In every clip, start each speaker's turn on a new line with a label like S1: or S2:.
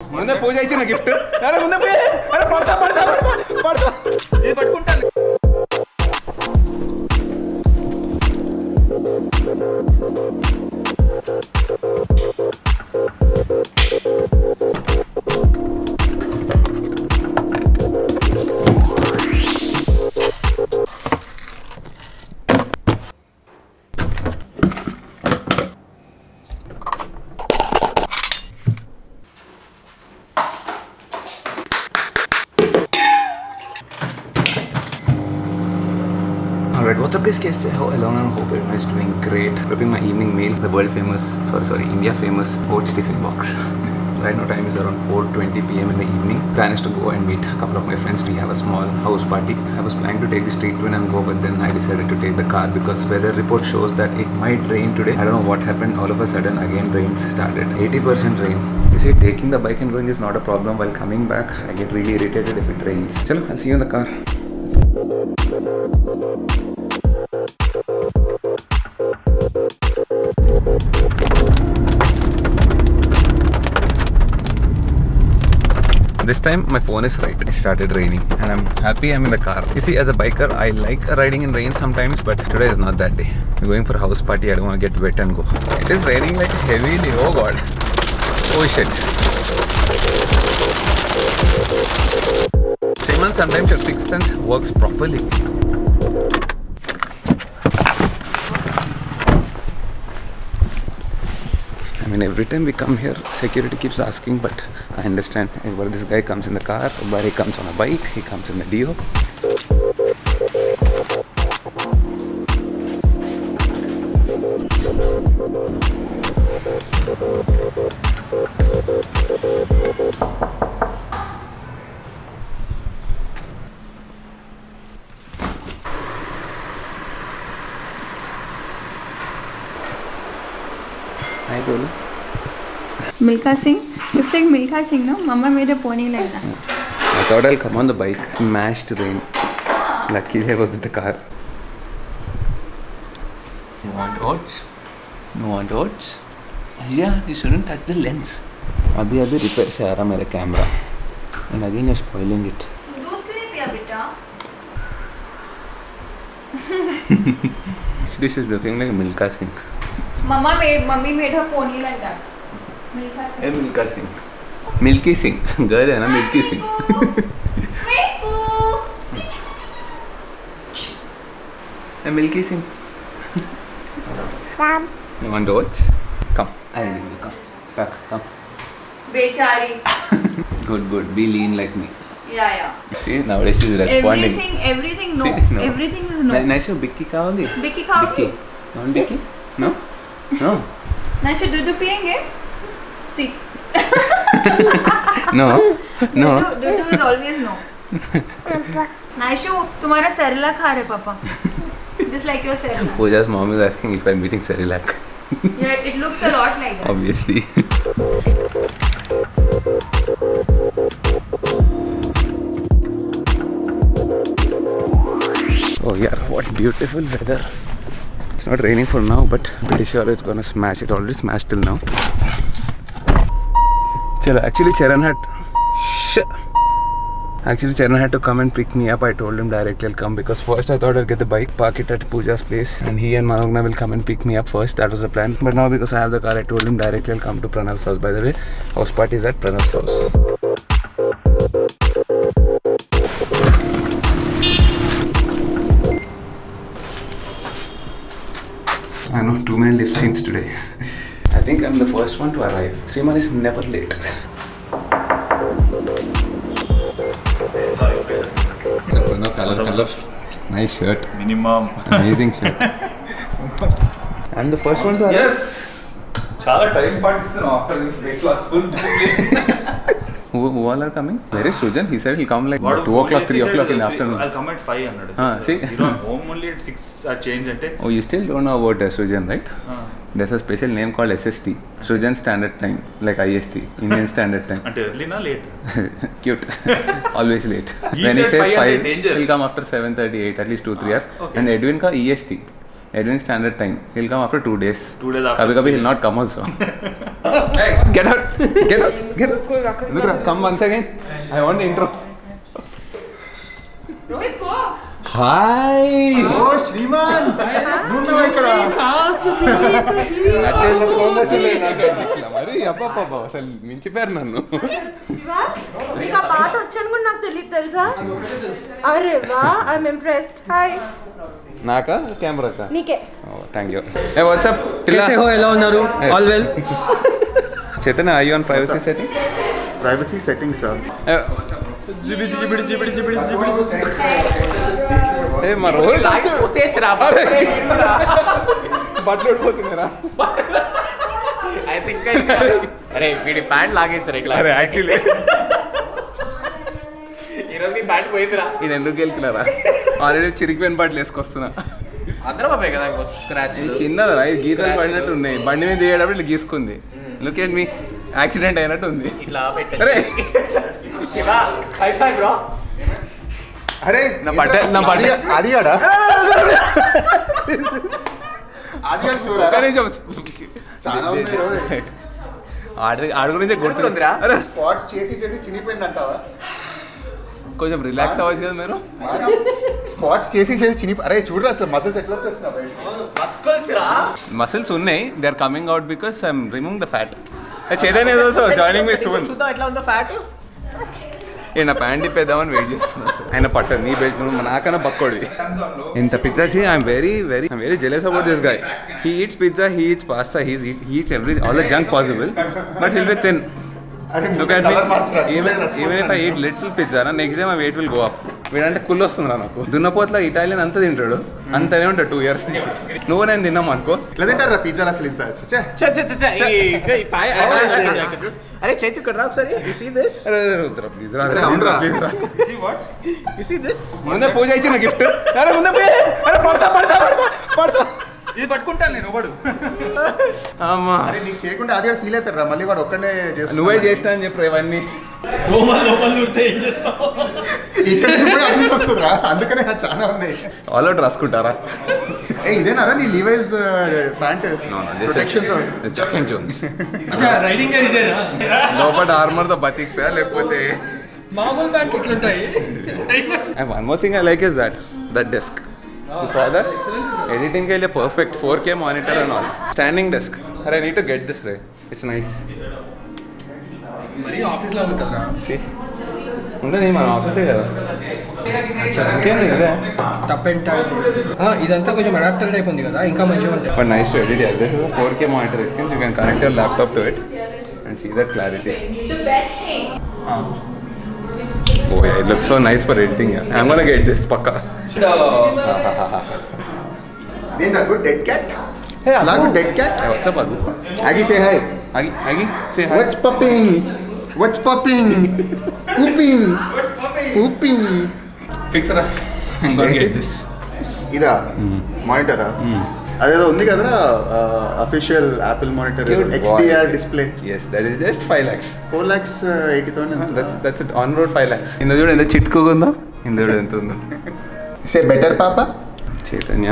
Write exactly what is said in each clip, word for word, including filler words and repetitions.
S1: ముందే పూజ ఇచ్చిన గిఫ్ట్. అరే ముందే పూజ. అరే పడతా పడతా పడతా పడతా. ఇది పట్టుకుంటాను.
S2: Alright, what's up guys, guys? How along and hope everyone is doing great. Prepping my evening meal, the world famous, sorry sorry, India famous oats tiffin box. Right now time is around four twenty p m in the evening. Plan is to go and meet a couple of my friends. We have a small house party. I was planning to take the street twin and go, but then I decided to take the car because weather report shows that it might rain today. I don't know what happened. All of a sudden again rain started. eighty percent rain. You see, taking the bike and going is not a problem. While coming back, I get really irritated if it rains. Chalo, I'll see you in the car. This time my phone is right. It started raining and I'm happy I'm in the car. You see, as a biker, I like riding in rain sometimes, but today is not that day. We're going for a house party. I don't want to get wet and go. It is raining like heavily. Oh god. Oh shit. Shaiman, sometimes your sixth sense works properly. I mean, every time we come here, security keeps asking, but I understand. Where this guy comes in the car, where he comes on a bike, he comes in the Dio. Hi, Dolu.
S3: Milka Singh? Looks like Milka Singh, no? Mama made a pony like that.
S2: I thought I'll come on the bike. Mashed rain. Luckily I was in the car. You want oats? You want oats? Yeah, you shouldn't touch the lens. Abhi abhi repair se aa raha mera camera. And again you're spoiling it.
S3: दूध क्यों नहीं पिया बेटा?
S2: This is looking like Milka Singh.
S3: Mama made, mummy made her pony like that. Milka Singh.
S2: Hey, Milka Singh. Milky Singh. Girl hai na, Milky Singh.
S3: Miku.
S2: Hey, Milky Singh.
S3: Come.
S2: You want oats? Come. I'll give you. Come. Back. Come.
S3: Bechari.
S2: Good, good. Be lean like me.
S3: Yeah, yeah.
S2: See, nowadays she's responding.
S3: Everything, everything, no.
S2: See, no.
S3: Everything is no.
S2: Naisha, Bicky खाओगे?
S3: Bicky खाओगे?
S2: Bicky. You want Bicky? No? No?
S3: Naisha, दूध पियेंगे? See.
S2: No? No?
S3: Dudu is always no. Naisha, तुम्हारा Cerelac खा रहे पापा. Just like your Cerelac.
S2: Pooja's mom is asking if I'm eating Cerelac.
S3: Yeah, it looks a lot like that.
S2: Obviously. Oh yeah, what beautiful weather. It's not raining for now, but I'm pretty sure it's gonna smash. It already smashed till now. Chalo, actually Charan had Shh. Actually Charan had to come and pick me up. I told him directly I'll come because first I thought I'll get the bike, park it at Pooja's place, and he and Manogna will come and pick me up first. That was the plan. But now because I have the car, I told him directly I'll come to Pranav's house. By the way, house party is at Pranav's house. I know, too many lift scenes today. I think I'm the first one to arrive. Seeman is never late. So, no, color, color. Nice shirt.
S1: Minimum.
S2: Amazing shirt. I'm the first one to arrive.
S1: Yes. Chala time participant offer this weight loss full discipline.
S2: Who, who all are coming? Where is Sujan? He said he'll come like
S1: What
S2: two o'clock, three o'clock in the afternoon.
S1: I'll come at five hundred.
S2: Ah, see?
S1: You know, I'm home only at six. I change at it.
S2: Oh, you still don't know about uh, Sujan, right?
S1: Ah.
S2: There's a special name called S S T. Sujan Standard Time, like I S T, Indian Standard Time.
S1: Ante early na late?
S2: Cute. Always late.
S1: He
S2: When he
S1: said
S2: says
S1: five,
S2: five,
S1: danger.
S2: he'll come after seven thirty-eight, at least two, three hours.
S1: Okay.
S2: And Edwin ka E S T. Edwin standard time. He'll come after two days.
S1: Two days after.
S2: Kabhi kabhi he'll not come also. Hey, get out! Get out! Get out! Look, come once again. I want the intro.
S3: Rohit, go.
S2: Hi.
S4: Oh, Shriman. నువ్వు ఇక్కడ
S2: మరి అబ్బా అసలు మించిపోయారు నన్ను.
S5: మీకు ఆ పాట వచ్చాను కూడా నాకు తెలియదు తెలుసా? అరే వా, ఐఎమ్ ఇంప్రెస్డ్. హాయ్.
S2: నాకా కెమెరాకా?
S5: నీకే.
S2: Thank you. ఏ వాట్సాప్
S6: कैसे हो? ఎలా ఉన్నారు? All well.
S2: Chaitanya I on privacy setting.
S4: Privacy settings sir.
S1: జిబిడి జిబిడి జిబిడి జిబిడి జిబిడి.
S2: ఏ మా రోల్ బట్టలు ఓడిపోతుందిరా.
S6: ఐ థింక్ అరే వీడి ప్యాంట్ లాగేస్తారు ఇట్లా.
S2: అరే యాక్చువల్లీ
S6: ఈరోజు నీ ప్యాంట్ పోయిందిరా.
S2: నేను ఎందుకు గెలికినారా? ఆల్రెడీ చిరిగిపోయిన బట్టలు వేసుకొస్తున్నా.
S6: అందరం అవే కదా ఇంకో స్క్రాచ్.
S2: చిన్నదా ఇది గీతలు పడినట్టు ఉన్నాయి. బండి మీద దిగేటప్పుడు ఇట్లా గీసుకుంది. లుక్ ఎట్ మీ, యాక్సిడెంట్ అయినట్టు ఉంది.
S6: ఇట్లా పెట్టే.
S2: అరే
S6: శివ హై ఫైవ్ బ్రో.
S4: అరే
S2: నా బట్ట నా బట్ట
S4: అది ఆడా అది ఆ స్టోరీ
S2: ఒక్క నిమిషం.
S4: చాలా ఉంది రోజు.
S2: ఆడ ఆడ గురించి గుర్తుందిరా.
S4: స్పాట్స్ చేసి చేసి చినిపోయిందంటావా?
S2: కొంచెం రిలాక్స్ అవ్వచ్చు కదా మీరు.
S4: స్పాట్స్ చేసి చేసి చిని అరే చూడరా అసలు మసిల్స్ ఎట్లా వచ్చేస్తున్నా బయట.
S6: మస్కల్స్ రా.
S2: మసిల్స్ ఉన్నాయి. They are coming out because I'm removing the fat. Chaitanya is also joining me soon.
S6: చూద్దాం ఎట్లా ఉందో ఫ్యాట్.
S2: ఏ నా ప్యాంట్ ఇప్పేద్దామని వెయిట్ చేస్తున్నాను. ఆయన పట్టదు నీ బెల్ట్ నువ్వు నాకన్నా బక్కోడివి. ఇంత pizza see I'm very very I'm very jealous about this guy. He eats pizza, he eats pasta, he he eats every all the junk possible, but he'll be thin. Look at me. Even, even if I eat little pizza, na next day my weight will go up. వీడంటే కుళ్ళు వస్తుందిరా నాకు. దున్నపోతలో Italian అంతా తింటాడు, అంతనే ఉంటాడు two years నుంచి. నువ్వు నేను తిన్నాం అనుకో.
S4: ఎట్లా తింటారా పిజ్జాలు అసలు ఇంత?
S6: అరే చైతు ఇక్కడ రా ఒకసారి. You see this.
S2: అరే రుద్ర ప్లీజ్ రా
S4: అవునురా.
S2: ప్లీజ్ రా.
S6: You see this.
S2: ముందే పూజ ఇచ్చిన గిఫ్ట్. అరే ముందే పూజ. అరే పడతా పడతా పడతా పడతా.
S1: ఇది పట్టుకుంటాను నేను ఒకడు.
S2: అమ్మా
S4: అరే నీకు చేయకుండా అది ఫీల్ అవుతారా మళ్ళీ వాడు ఒక్కనే చేస్తా.
S2: నువ్వే చేస్తా అని చెప్పు ఇవన్నీ.
S4: ఇక్కడ నుంచి పోయి అన్ని వస్తుందిరా, అందుకనే చాలా ఉన్నాయి.
S2: All out రాసుకుంటారా?
S4: ఏ ఇదేనారా నీ లీవైస్ ప్యాంట్ ప్రొటెక్షన్ తో?
S2: చెకింగ్ జోన్స్
S6: రైడింగ్ గేర్ ఇదేనా?
S2: లోపల ఆర్మర్ తో బతికితే లేకపోతే
S6: మామూలు ప్యాంట్ ఇట్లుంటాయి.
S2: And one more thing I like is that that desk. You saw that? Editing ke liye perfect four K monitor and all. Standing desk. But I need to get this right. It's nice.
S6: మరి office లో ఉంటదరా.
S2: See? ఉండదు మన ఆఫీసే కదా. ఇంకేం ఇదే.
S6: టప్ and type. ఇదంతా కొంచెం అడాప్టర్ టైప్ ఉంది కదా, ఇంకా మంచిగా ఉంటుంది.
S2: But nice to edit. Yeah. This is a four K monitor. It seems you can connect your laptop to it and see that clarity.
S3: The best thing.
S2: Oh yeah, it looks so nice for editing. Yeah. I'm gonna get this pakka.
S4: This is a good dead cat.
S2: Hey,
S4: Like a dead cat.
S2: Hey, what's up, Agu?
S4: Aggie, say hi.
S2: Agi, Agi, say hi.
S4: What's popping? What's popping? Pooping. Pooping.
S2: Fix it. I'm gonna get this.
S4: ఇదా మానిటరా? అదేదో ఉంది కదరా official Apple monitor HDR display.
S2: Yes, that is just five lakhs.
S4: Four lakhs eighty thousand.
S2: That's that's it. On road five lakhs. ఇందులో చూడు ఎంత చిట్కుగా ఉందో. ఇందులో చూడు ఎంత ఉందో.
S4: సే బెటర్ పాప.
S2: చైతన్య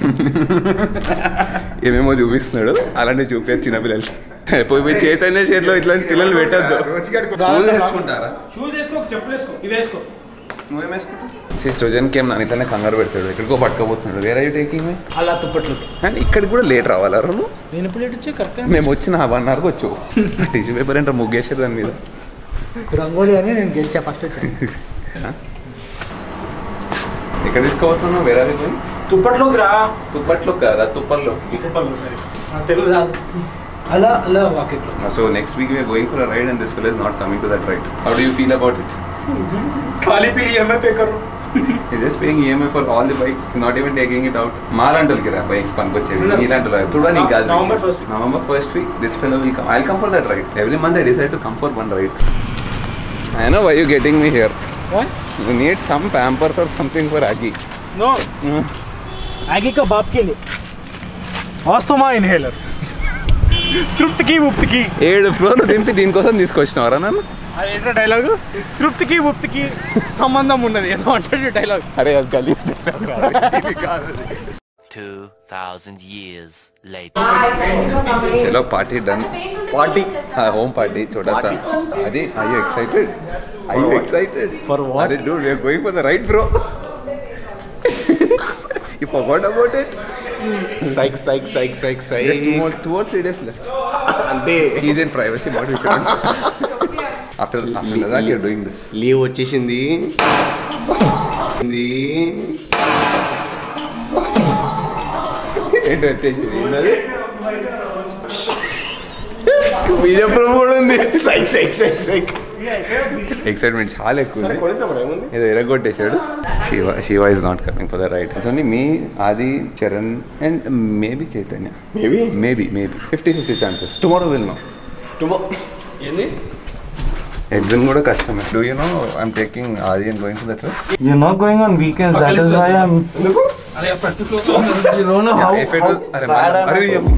S2: ఏమేమో చూపిస్తున్నాడు, అలాంటి చూపేది చిన్నపిల్లలు. పోయి పోయి చైతన్య చేతిలో ఇట్లాంటి పిల్లలు పెట్టద్దు. షూస్ వేసుకుంటారా?
S6: షూస్ వేసుకో, చెప్పులు వేసుకో, ఇవి వేసుకో.
S2: నువ్వేం వేసుకుంటావు? సృజన్కి ఏం నన్ను ఇట్లానే కంగారు పెడతాడు, ఎక్కడికో పట్టుకోబోతున్నాడు. వేరే యూ టేకింగ్ మీ
S6: అలా తుప్పట్లు.
S2: అండ్ ఇక్కడికి కూడా లేట్ రావాలా నువ్వు?
S6: నేను ఎప్పుడు లేట్ వచ్చా? కరెక్ట్
S2: మేము వచ్చిన వన్ అవర్కి వచ్చావు. టిష్యూ పేపర్ ఏంటో ముగ్గేసారు దాని మీద.
S6: రంగోలి అని నేను గెలిచా, ఫస్ట్ వచ్చాను.
S2: ఎక్కడ తీసుకోవస్తున్నావు? వేరే
S6: తుప్పట్లోకి రా.
S2: తుప్పట్లో కాదా, తుప్పల్లో.
S6: తుప్పట్లో సరే, నాకు తెలుగు రాదు. అలా అలా వాకెట్లో.
S2: So next week we are going for a ride and this fellow is not coming to that ride. How do you feel about it?
S6: ఖాళీ పీడి ఈఎంఐ పే కరు.
S2: He's just paying E M I for all the bikes, not even taking it out. మాలాంటి రా bikes పనికొచ్చేవి. నీలాంటి చూడ నీకు కాదు.
S6: November first
S2: November first week this fellow will come. I'll come for that ride. Every month I decide to come for one ride. I know why you getting me here.
S6: What?
S2: You need some pampers or something for Aggie.
S6: No. Aggie का बाप के लिए. Asthma inhaler. తృప్తికి ఉప్తికి.
S2: ఏడు ఫ్లోర్లు దింపి దీనికోసం తీసుకొచ్చినవరా నన్ను?
S6: అదేంటో డైలాగు? తృప్తికి ఉప్తికి సంబంధం ఉన్నది ఏదో అంటే డైలాగ్.
S2: అరే అది గలీజ్.
S7: two thousand years later.
S2: चलो पार्टी डन.
S6: Party.
S2: हाँ home party छोटा सा. Adi, are you excited? Are you excited?
S6: For what?
S2: Adi, dude, we are going for the ride, bro. You forgot about it?
S6: Psych, psych, psych, psych, psych.
S2: Just two more, two or three days left.
S6: Ante.
S2: She's in privacy mode. We shouldn't. After after Ladakh, you're doing this.
S6: Leave వచ్చేసింది. ఇది.
S2: ఏంటో వచ్చేసింది.
S6: Video promote ఉంది. Psych psych psych psych.
S2: Excitement చాలా ఎక్కువ ఉంది. ఏదో ఎరగొట్టేశాడు. Shiva Shiva is not coming for the ride. It's only me, Adi, Charan and maybe Chaitanya.
S6: Maybe
S2: maybe maybe fifty fifty chances. Tomorrow will know.
S6: Tomorrow ఏంది?
S2: ఎగ్జామ్ కూడా కష్టమే. Do you know I'm taking Adi and going to the trip.
S1: You're not going on weekends. That is why I'm. You don't know how.
S2: If it was,
S1: how
S2: अरे
S1: bad
S2: man,
S1: I'm
S2: अरे ये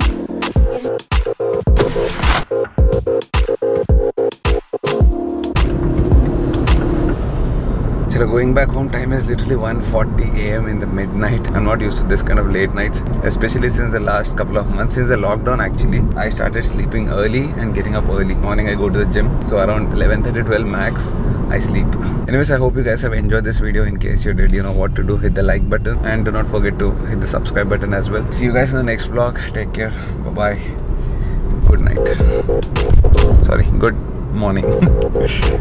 S2: So going back home, time is literally one forty a m in the midnight. I'm not used to this kind of late nights, especially since the last couple of months, since the lockdown actually. I started sleeping early and getting up early. Morning I go to the gym, so around eleven thirty, twelve max, I sleep. Anyways, I hope you guys have enjoyed this video. In case you did, you know what to do. Hit the like button and do not forget to hit the subscribe button as well. See you guys in the next vlog. Take care. Bye-bye. Good night. Sorry, good morning.